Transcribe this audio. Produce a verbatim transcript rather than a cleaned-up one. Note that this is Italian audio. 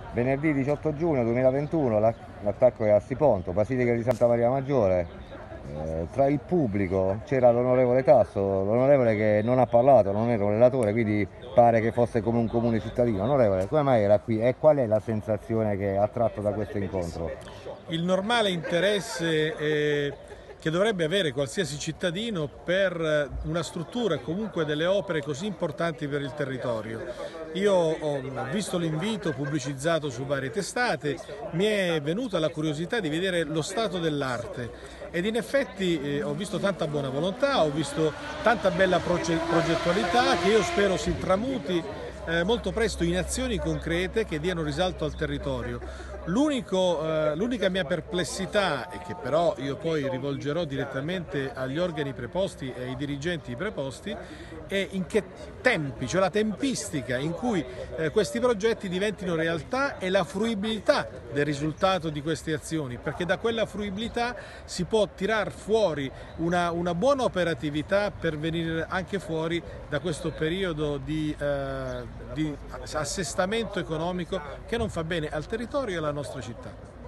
Venerdì diciotto giugno duemilaventuno, la- l'attacco è a Siponto, Basilica di Santa Maria Maggiore. Eh, tra il pubblico c'era l'onorevole Tasso, l'onorevole che non ha parlato, non era un relatore, quindi pare che fosse come un comune cittadino. Onorevole, come mai era qui e qual è la sensazione che ha tratto da questo incontro? Il normale interesse eh, che dovrebbe avere qualsiasi cittadino per una struttura e comunque delle opere così importanti per il territorio. Io ho visto l'invito pubblicizzato su varie testate, mi è venuta la curiosità di vedere lo stato dell'arte ed in effetti eh, ho visto tanta buona volontà, ho visto tanta bella progettualità che io spero si tramuti eh, molto presto in azioni concrete che diano risalto al territorio. L'unica eh, mia perplessità, e che però io poi rivolgerò direttamente agli organi preposti e ai dirigenti preposti, è in che tempi, cioè la tempistica in cui eh, questi progetti diventino realtà e la fruibilità del risultato di queste azioni, perché da quella fruibilità si può tirar fuori una, una buona operatività per venire anche fuori da questo periodo di, eh, di assestamento economico che non fa bene al territorio e alla nostra città.